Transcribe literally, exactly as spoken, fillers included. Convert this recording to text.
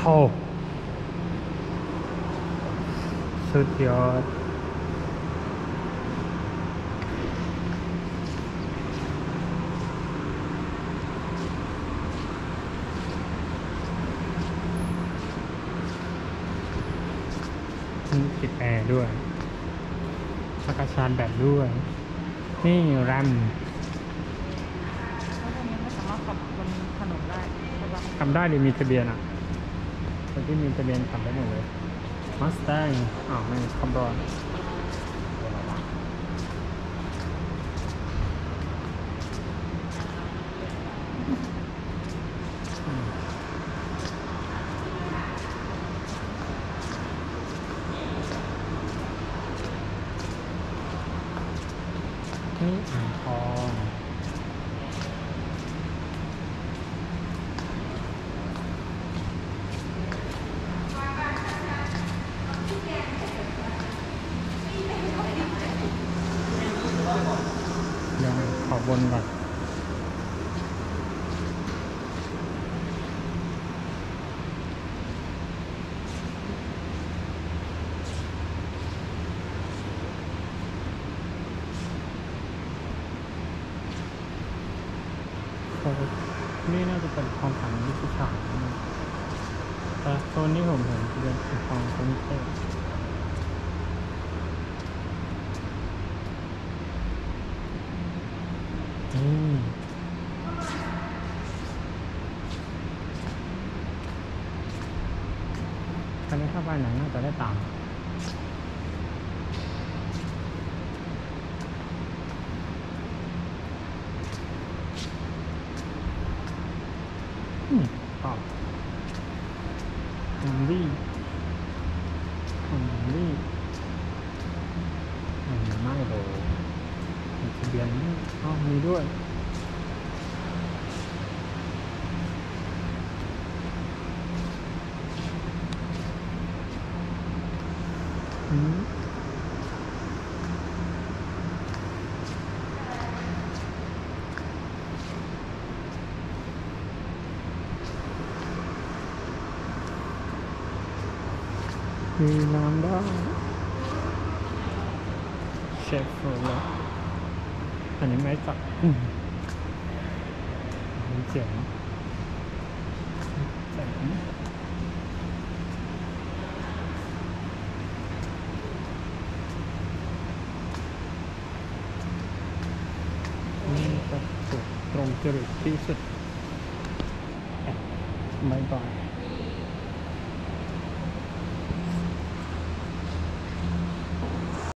โธ่สุดยอดติดแอร์ด้วยแล้วก็ชาร์จแบตด้วยนี่แรมแล้วตรงนี้ไม่สามารถขับบนถนนได้ใช่ปะขับได้หรือมีทะเบียนอ่ะคนที่มีทะเบียนขับได้หมดเลยมัสแตงอ้าวไม่ขับรอนนี่อ่างทองเดี๋ยวขอบนก่อนนี่น่าจะเป็นคลองสามยี่สิบสามแต่โซนที่ผมเห็นคือเป็นคลองกรุงเทพอืมคันนี้ถ้าไปไหนน่าจะได้ตามอืมต่อฮัมวี่ฮัมวี่มันไม่โดมีทะเบียนนี่อ๋อมีด้วยอืมมีน้ำได้เชฟโรลอันนี้ไม่จับอืมมีเสียงแสงนี่ก็สุดตรงจริตที่สุดบ๊ายบาย